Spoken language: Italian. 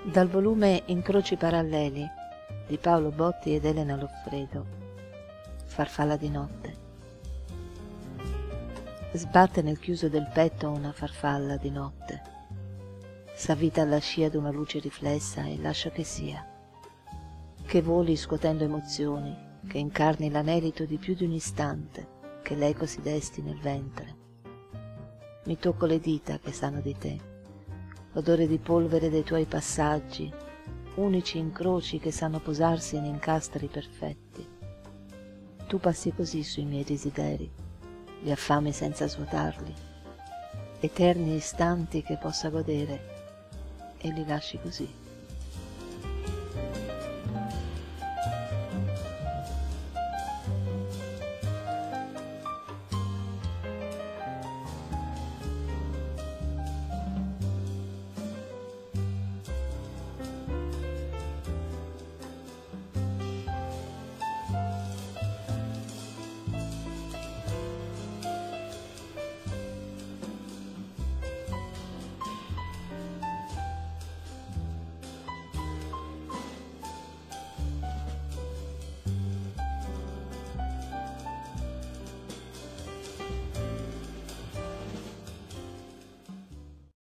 Dal volume Incroci paralleli di Paolo Botti ed Elena Loffredo. Farfalla di notte. Sbatte nel chiuso del petto una farfalla di notte. S'avvita alla scia d'una luce riflessa e lascia che sia. Che voli scuotendo emozioni, che incarni l'anelito di più di un istante, che l'eco si desti nel ventre. Mi tocco le dita che sanno di te, l'odore di polvere dei tuoi passaggi, unici incroci che sanno posarsi in incastri perfetti. Tu passi così sui miei desideri, li affami senza svuotarli, eterni istanti che possa godere, e li lasci così.